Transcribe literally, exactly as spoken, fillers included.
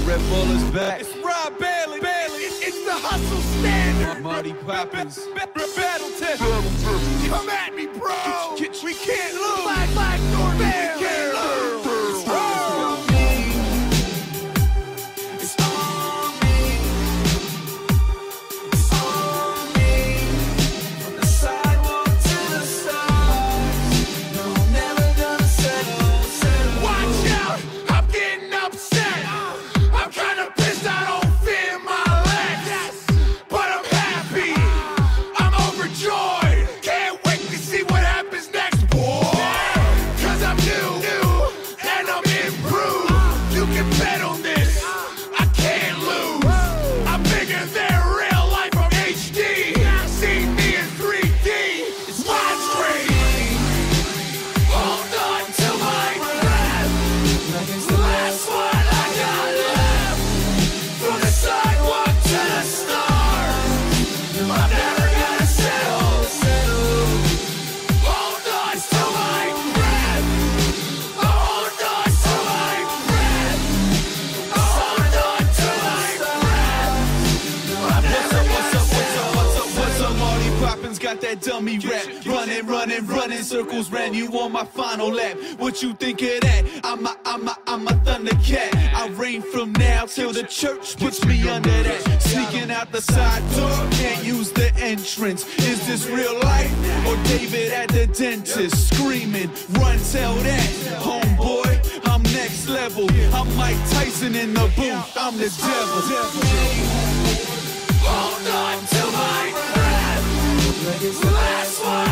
Red Bull is back. It's Rob Bailey, Bailey. It's, it's the hustle standard. Marty Poppins. Battle test. Come at me, bro. We can't lose. Black, black, North. We can't lose. It's on me. It's on me. From the sidewalk to the stars. No, I'm never gonna settle, settle. Watch out. I'm getting upset. I'm kind of pissed I don't feel my legs. But I'm happy. I'm overjoyed. Can't wait to see what happens next, boy. Cause I'm new, new, and I'm improved. You can bet on this. I can't lose. I'm bigger than real life from H D. See me in three D. It's widescreen. Hold on to my breath. Last one I got left. From the sidewalk to the stars. I'm never gonna settle, settle. Hold on to my breath. Hold on to my breath. Hold on to my breath. I'm never What's gonna up, what's up, settle. what's up, what's up, Marty Poppins got that dummy rap. Running, running, running circles, ran you on my final lap. What you think of that? I'm a, I'm a, I'm a Thundercat. I reign from now till the church puts me under that. Sneaking out the side door, can't use the entrance. Is this real life or David at the dentist? Screaming, run, tell that, homeboy, I'm next level. I'm Mike Tyson in the booth, I'm the devil. Hold on to my breath. Last one